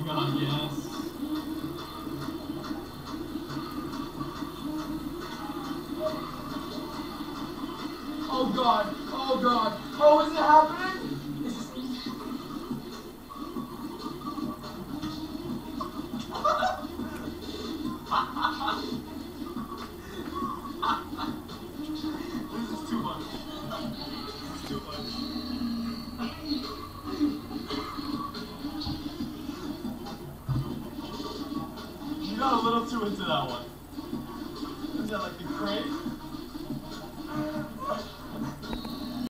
god, yes. Oh god, oh god, oh, is it happening? It's just... This is too much. This is too much. You got a little too into that one. Is that like the crane?